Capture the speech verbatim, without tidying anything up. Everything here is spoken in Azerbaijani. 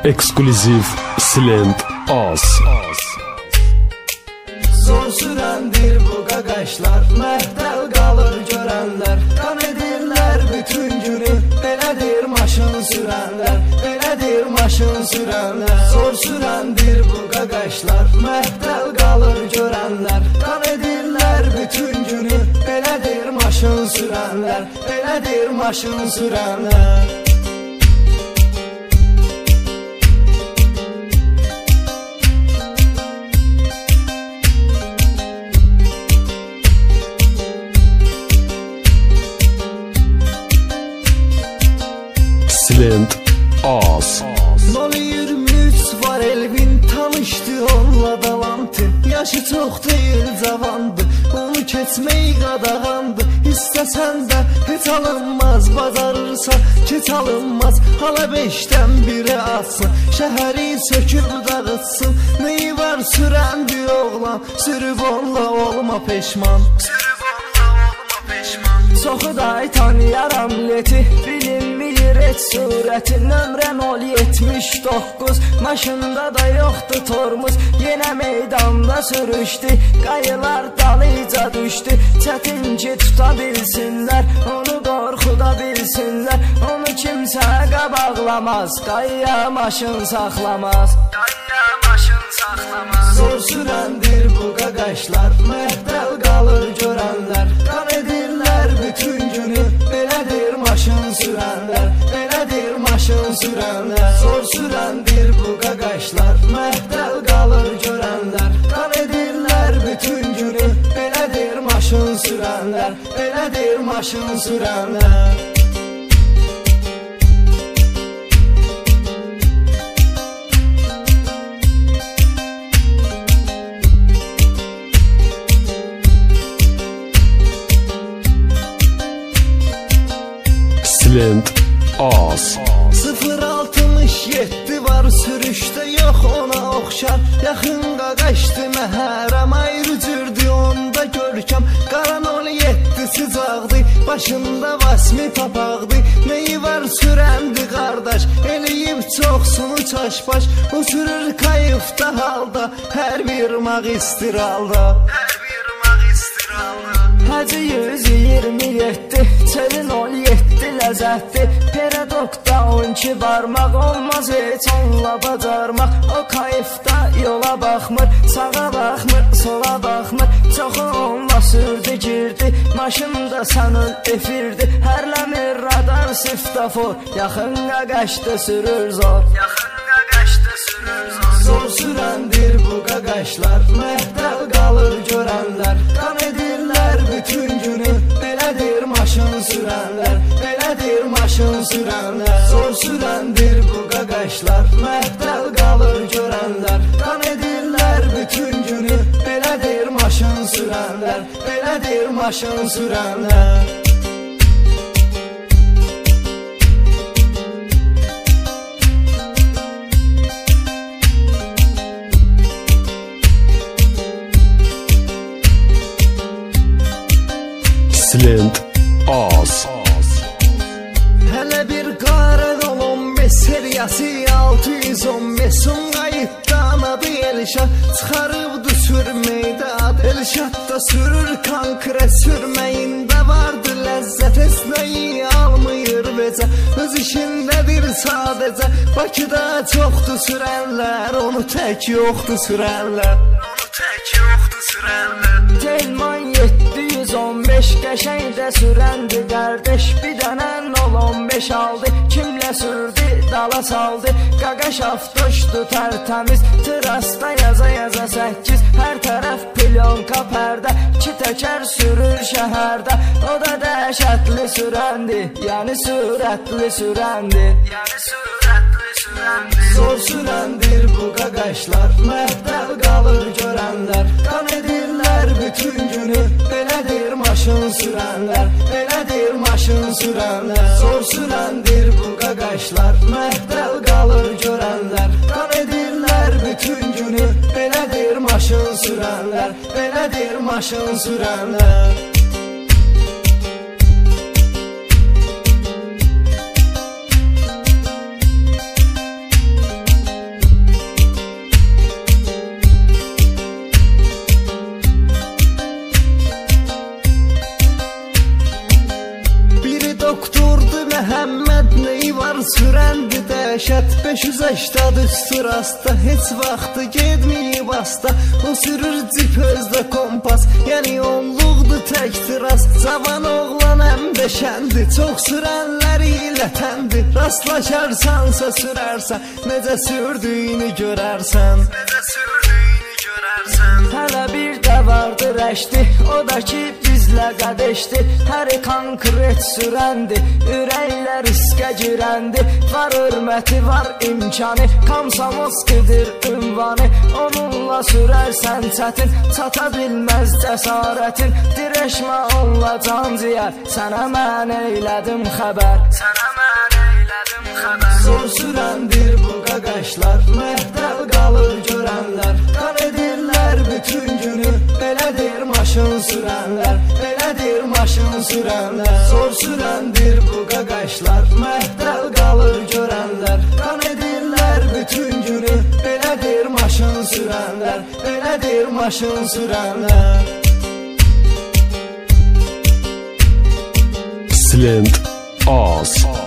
Ekskluziv Silent Az. Zor sürəndir bu qaqaşlar, məhdəl qalır görənlər. Qan edirlər bütün günü, belədir maşın sürənlər, belədir maşın sürənlər. Zor sürəndir bu qaqaşlar, məhdəl qalır görənlər. Qan edirlər bütün günü, belədir maşın sürənlər, belədir maşın sürənlər. Silent Az. nol iyirmi üç var Elvin, tanışdı onunla dalantı. Yaşı çox deyil, cavandı, onu keçmək qadağandı. İstəsən də heç alınmaz, bacarırsa keç alınmaz. Hala beşdən biri atsın, şəhəri söküb dağıtsın. Neyi var sürəndi oğlan, sürüb onunla olma peşman. Çoxu da tanıyaram leti, bilinmir et surəti. Nömrə nol yetmiş doqquz, maşında da yoxdur tormuz. Yenə meydanda sürüşdü, qayılar dalıca düşdü. Çətin ki tuta bilsinlər, onu qorxuda bilsinlər. Onu kimsə qabaqlamaz, qayya maşın saxlamaz. Zor sürəndir bu qaqaşlar, məhdəl qalır görənlər. Qan edirlər bütün günü, belədir maşın sürənlər, belədir maşın sürənlər. Zor sürəndir bu qaqaşlar, məhdəl qalır görənlər. Qan edirlər bütün günü, belədir maşın sürənlər, belədir maşın sürənlər. Silent Az. sıfır altmış yeddi var sürüşdə, yox ona oxşar. Yaxın qaqaşdı məhərəm, ayrı cürdü onda görkəm. Qara nol yeddi sıcaqdı, başında vasmi papaqdı. Neyi var sürəndi qardaş, eləyib çoxsunu çaşbaş. O sürür kayıfda halda, hər bir mağistiralda. Həcə yüz iyirmi yeddi, çeli nol yeddi ləzzətli. Peradokda on iki barmaq, olmaz heç onunla bacarmaq. O kayıfda yola baxmır, sağa baxmır, sola baxmır. Çoxu onunla sürdü girdi, maşında sənın efirdi. Hərləmir radar siftafor, yaxın qaqaşda sürür zor. Zor sürəndir bu qaqaşlar, məhdəl qalır görənlər. Qan edirlər bütün günü, belədir maşın sürənlər, belədir maşın sürənlər. Zor sürəndir bu qaqaşlar, məhdəl qalır görənlər. Qan edirlər bütün günü, belədir maşın sürənlər, belədir maşın sürənlər. Silent Az. Hələ bir qara on beş seriyası altı yüz on beş. Son qayıtdan adı Elşad, çıxarıbdı sürməkdə ad. Elşad da sürür konkret, sürməyində vardı ləzzət. Esnəyi almıyır becə, öz işindədir sadəcə. Bakıda çoxdur sürənlər, onu tək yoxdur sürənlər. Telman yeddi yüz on beş, qəşəngdə sürəndi qardeş. Bir dənə nol on beş aldı, kimlə sürdü dala saldı. Qaqaş avtoşdu tərtəmiz, trasta yaza yaza səkkiz. Hər tərəf plyonka pərdə, iki təkər sürür şəhərdə. O da dəhşətli sürəndi, yəni sürətli sürəndi. Zor sürəndir bu qaqaşlar, məhdəl qalır görənlər. Qan edirlər bütün günü, belədir maşın sürənlər, belədir maşın sürənlər. Zor sürəndir bu qaqaşlar, məhdəl qalır görənlər. Qan edirlər bütün günü, belədir maşın sürənlər, belədir maşın sürənlər. sürəndi dəhşət beş yüz səksən üstü rastda heç vaxtı getməyib asta. O sürür cip özdə kompas, yəni onluqdu təkdir rast. Cavan oğlan həm də şəndi, çox sürənləri ilə təndi. Rastlaşarsansa sürərsən, necə sürdüyünü görərsən, necə sürdüyünü görərsən. Hələ bir də vardı rəşdi, o da ki bizlə qədəşdi. Hər konkret sürəndi, ürəklər riskə girəndi. Var hörməti, var imkanı, Komsomolskidir ünvanı. Onunla sürərsən çətin, çata bilməz cəsarətin. Dirəşmə onunla can ciyər, sənə mən eylədim xəbər, sənə mən eylədim xəbər. Zor sürəndir bu qaqaşlar, məhdəl qalır görənlər. Qan edirlər bütün günü, belədir maşın sürənlər, belədir maşın sürənlər. Zor sürəndir bu qaqaşlar, məhdəl qalır görənlər. Qan edirlər bütün günü, belədir maşın sürənlər, belədir maşın sürənlər. Slant az.